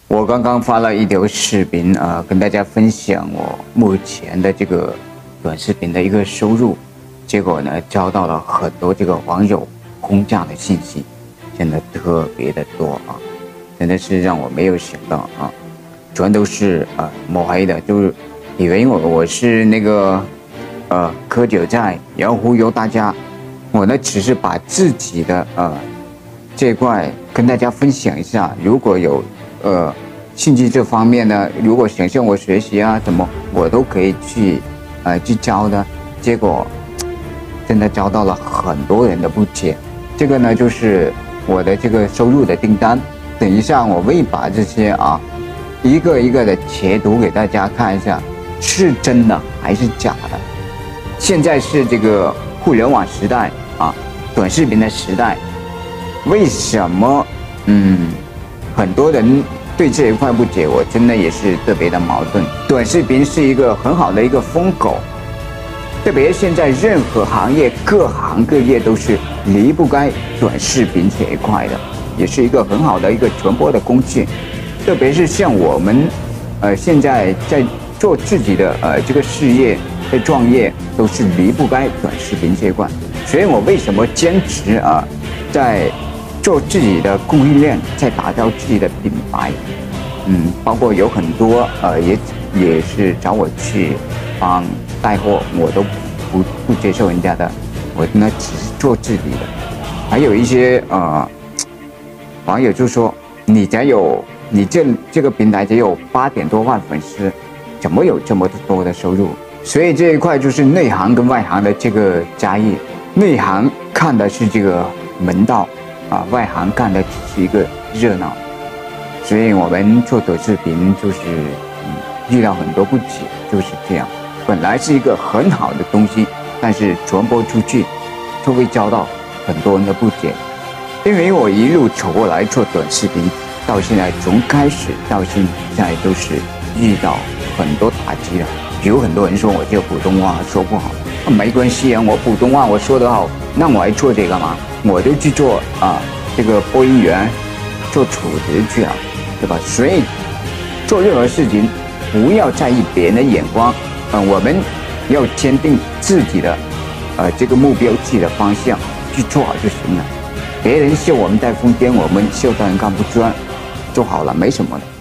我刚刚发了一条视频跟大家分享我目前的这个短视频的一个收入，结果呢，遭到了很多这个网友轰炸的信息，真的特别的多啊，真的是让我没有想到啊，全都是抹黑的，就是以为我是那个割韭菜，然后忽悠大家。我呢只是把自己的这块跟大家分享一下，如果有兴趣这方面呢，如果想向我学习啊，怎么我都可以去教的。结果真的遭到了很多人的不解。这个呢就是我的这个收入的订单，等一下我会把这些一个一个的截图给大家看一下，是真的还是假的。现在是这个互联网时代短视频的时代，为什么很多人对这一块不解？我真的也是特别的矛盾。短视频是一个很好的一个风口，特别现在任何行业各行各业都是离不开短视频这一块的，也是一个很好的一个传播的工具。特别是像我们现在在做自己的这个事业，在创业都是离不开短视频这一块。所以我为什么坚持在做自己的供应链，在打造自己的品牌，包括有很多也是找我去帮带货，我都不接受人家的，我呢只是做自己的。还有一些网友就说你这个平台只有8点多万粉丝，怎么有这么多的收入？所以这一块就是内行跟外行的这个差异。内行看的是这个门道外行看的只是一个热闹。所以我们做短视频就是遇到很多不解，就是这样。本来是一个很好的东西，但是传播出去就会遭到很多人的不解。因为我一路走过来做短视频，到现在从开始到现在都是遇到很多打击的。比如很多人说我这个普通话说不好，没关系啊，我普通话我说得好，那我还做这个嘛？我就去做这个播音员，做主持去了，对吧？所以做任何事情不要在意别人的眼光，我们要坚定自己的这个目标，自己的方向去做好就行了。别人笑我们带疯癫，我们笑他人看不穿，就好了，没什么的。